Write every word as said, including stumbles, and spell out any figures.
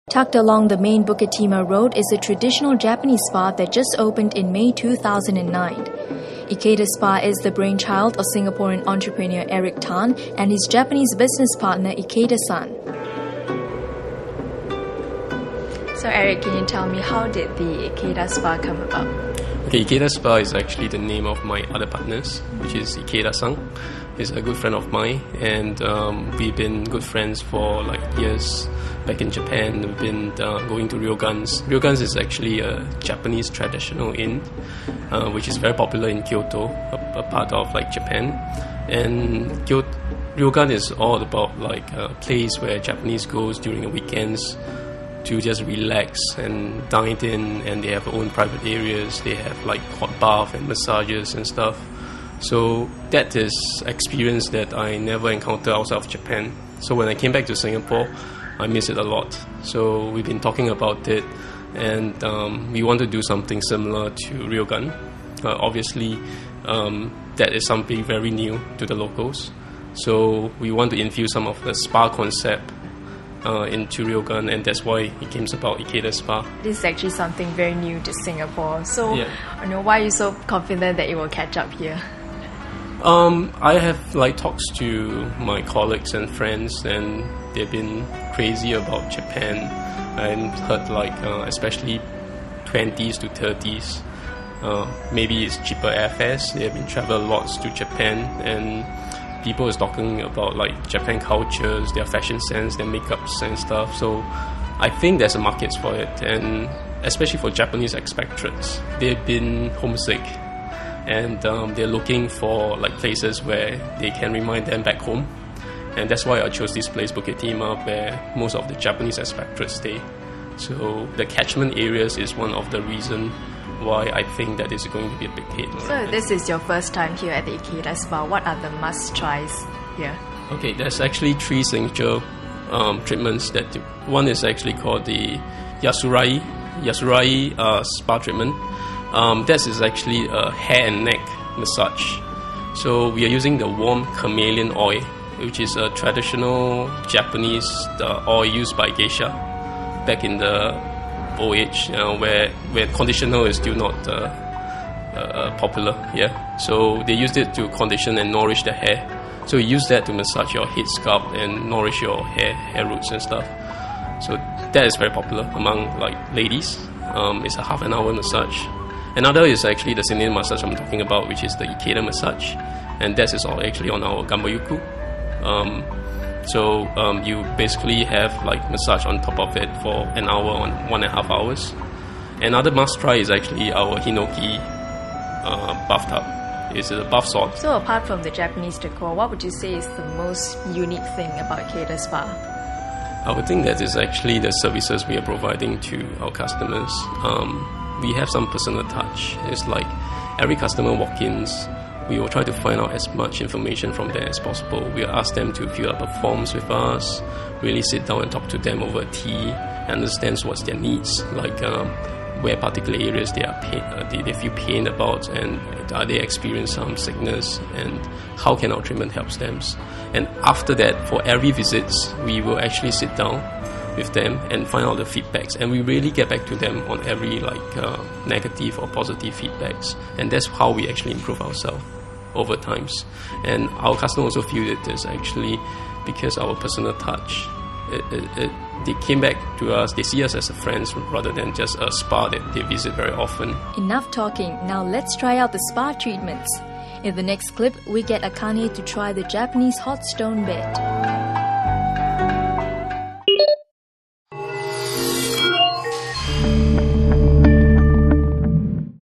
Tucked along the main Bukit Timah Road is a traditional Japanese spa that just opened in May two thousand nine. Ikeda Spa is the brainchild of Singaporean entrepreneur Eric Tan and his Japanese business partner Ikeda-san. So Eric, can you tell me how did the Ikeda Spa come about? Okay, Ikeda Spa is actually the name of my other partners, which is Ikeda-san. He's a good friend of mine, and um, we've been good friends for like years. Back in Japan, we've been uh, going to Ryogan's. Ryogan's is actually a Japanese traditional inn, uh, which is very popular in Kyoto, a, a part of like Japan. And Kyoto, Ryogan is all about like a place where Japanese goes during the weekends to just relax and dine in, and they have their own private areas. They have like hot bath and massages and stuff. So that is experience that I never encountered outside of Japan. So when I came back to Singapore, I miss it a lot. So we've been talking about it, and um, we want to do something similar to Ryogan. Uh, obviously, um, that is something very new to the locals. So we want to infuse some of the spa concept uh, into Ryogan, and that's why it came about Ikeda Spa. This is actually something very new to Singapore. So, yeah. you know, why are you so confident that it will catch up here? Um, I have like talks to my colleagues and friends, and they've been crazy about Japan. I heard like uh, especially twenties to thirties, uh, maybe it's cheaper airfares. They have been traveling lots to Japan, and people is talking about like Japan cultures, their fashion sense, their makeups and stuff. So I think there's a market for it, and especially for Japanese expatriates, they've been homesick. And um, they're looking for like places where they can remind them back home, and that's why I chose this place, Bukit Timah, where most of the Japanese expatriates stay. So the catchment areas is one of the reasons why I think that it's going to be a big hit. So right? This is your first time here at the Ikeda Spa. What are the must-tries here? Okay, there's actually three signature um, treatments. That do. One is actually called the Yasurai Yasurai uh, spa treatment. Um, this is actually a hair and neck massage. So we are using the warm chameleon oil, which is a traditional Japanese uh, oil used by geisha back in the old age, uh, where where conditioner is still not uh, uh, popular. Yeah, so they used it to condition and nourish the hair. So we use that to massage your head scalp and nourish your hair hair roots and stuff. So that is very popular among like ladies. Um, it's a half an hour massage. Another is actually the Sydney massage I'm talking about, which is the Ikeda massage, and that is all actually on our Gambayuku. Um, so um, you basically have like massage on top of it for an hour on one and a half hours. Another must try is actually our Hinoki uh, bathtub. It's a bath salt. So apart from the Japanese decor, what would you say is the most unique thing about Ikeda Spa? I would think that is actually the services we are providing to our customers. Um, we have some personal touch. It's like every customer walk-ins, we will try to find out as much information from them as possible. We'll ask them to fill up a forms with us, really sit down and talk to them over tea, understand what's their needs, like um, where particular areas they are pain, uh, they, they feel pain about, and are they experience some sickness, and how can our treatment help them. And after that, for every visit, we will actually sit down with them and find out the feedbacks, and we really get back to them on every like uh, negative or positive feedbacks, and that's how we actually improve ourselves over times. And our customers also feel that there's actually, because our personal touch, it, it, it, they came back to us, they see us as a friends rather than just a spa that they visit very often. Enough talking, now let's try out the spa treatments. In the next clip, we get Akane to try the Japanese hot stone bed.